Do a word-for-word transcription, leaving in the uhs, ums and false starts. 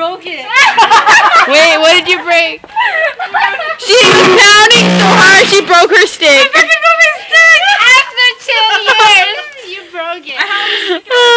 broke it. Wait, what did you break? She was pounding so hard she broke her stick. I fucking broke my stick after ten years. You broke it.